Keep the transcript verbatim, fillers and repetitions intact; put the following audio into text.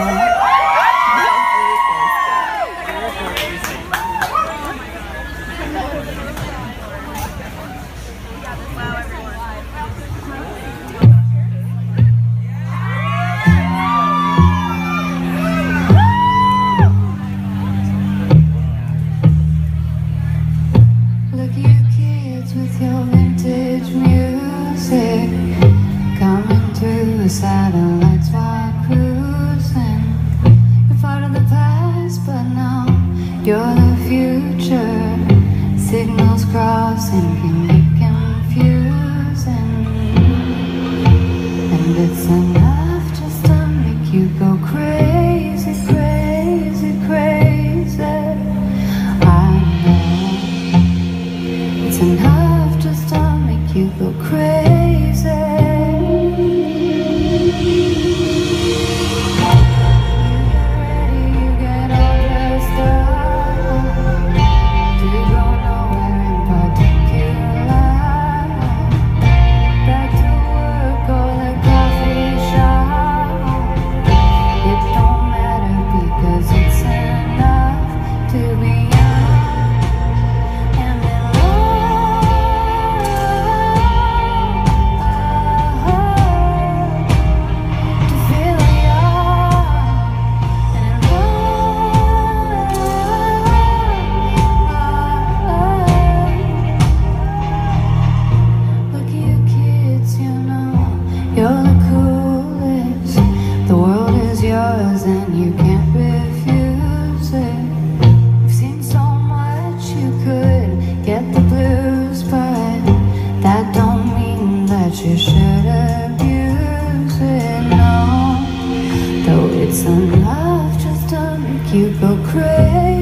Satellites while cruising. You're part of the past, but now you're the future. Signals crossing can be confusing, and it's enough just to make you go crazy, crazy, crazy. I know it's enough just to make you go crazy. You're the coolest, the world is yours and you can't refuse it. You've seen so much you could get the blues, but that don't mean that you should abuse it, no. Though it's enough just to make you go crazy.